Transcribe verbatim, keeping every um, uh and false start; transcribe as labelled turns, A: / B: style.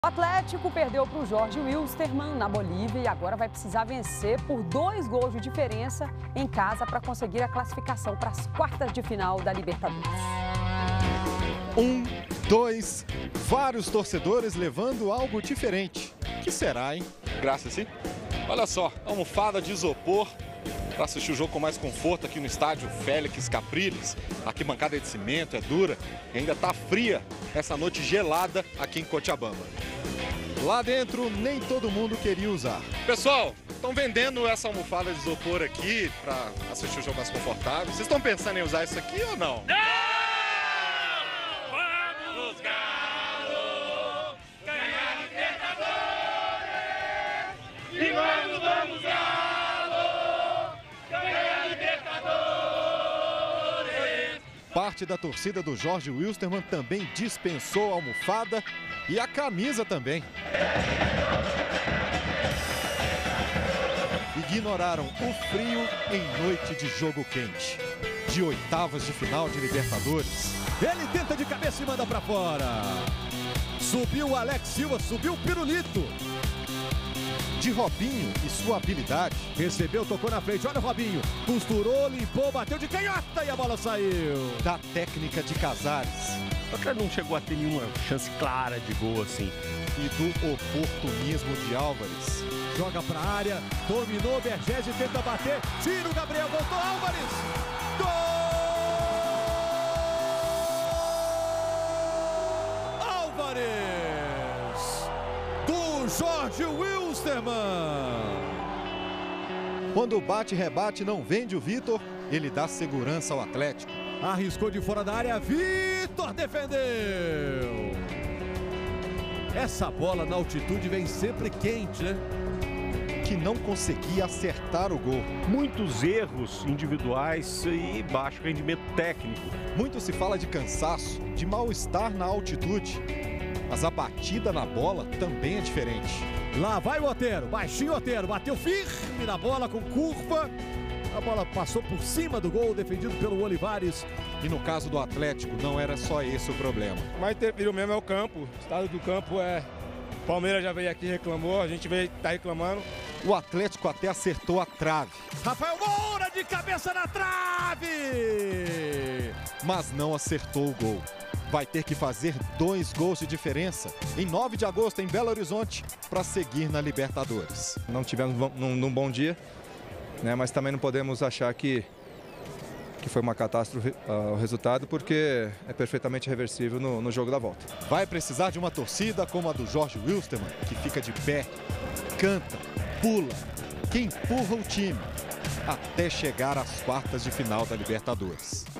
A: O Atlético perdeu para o Jorge Wilstermann na Bolívia e agora vai precisar vencer por dois gols de diferença em casa para conseguir a classificação para as quartas de final da Libertadores.
B: Um, dois, vários torcedores levando algo diferente. Que será, hein?
C: Graça, sim. Olha só, almofada de isopor para assistir o jogo com mais conforto aqui no estádio Félix Capriles. A arquibancada é de cimento, é dura e ainda está fria essa noite gelada aqui em Cochabamba.
B: Lá dentro, nem todo mundo queria usar.
C: Pessoal, estão vendendo essa almofada de isopor aqui para assistir o jogo mais confortável. Vocês estão pensando em usar isso aqui ou não?
D: Não! Vamos, Galo! Ganhar Libertadores! E vamos, vamos, Galo! Ganhar Libertadores!
B: Parte da torcida do Jorge Wilstermann também dispensou a almofada e a camisa também. Ignoraram o frio em noite de jogo quente. De oitavas de final de Libertadores.
E: Ele tenta de cabeça e manda pra fora. Subiu o Alex Silva, subiu o Pirulito.
B: De Robinho e sua habilidade.
E: Recebeu, tocou na frente, olha o Robinho. Costurou, limpou, bateu de canhota e a bola saiu.
B: Da técnica de Casares.
F: Só que não chegou a ter nenhuma chance clara de gol assim.
B: E do oportunismo de Álvares.
E: Joga pra área, dominou, Bergese tenta bater. Tira o Gabriel, voltou Álvares. Gol! Álvares! Do Jorge Wilstermann.
B: Quando o bate-rebate não vende o Vitor, ele dá segurança ao Atlético.
E: Arriscou de fora da área, Vitor defendeu. Essa bola na altitude vem sempre quente, né?
B: Que não conseguia acertar o gol.
F: Muitos erros individuais e baixo rendimento técnico.
B: Muito se fala de cansaço, de mal-estar na altitude. Mas a batida na bola também é diferente.
E: Lá vai o Otero, baixinho Otero, bateu firme na bola com curva. A bola passou por cima do gol, defendido pelo Olivares.
B: E no caso do Atlético, não era só esse o problema.
G: Mais interferiu mesmo é o campo. O estado do campo é... O Palmeiras já veio aqui e reclamou, a gente veio tá reclamando.
B: O Atlético até acertou a trave.
E: Rafael Moura de cabeça na trave!
B: Mas não acertou o gol. Vai ter que fazer dois gols de diferença em nove de agosto em Belo Horizonte para seguir na Libertadores.
H: Não tivemos num, num bom dia. Né, mas também não podemos achar que, que foi uma catástrofe uh, o resultado, porque é perfeitamente reversível no, no jogo da volta.
B: Vai precisar de uma torcida como a do Jorge Wilstermann, que fica de pé, canta, pula, que empurra o time até chegar às quartas de final da Libertadores.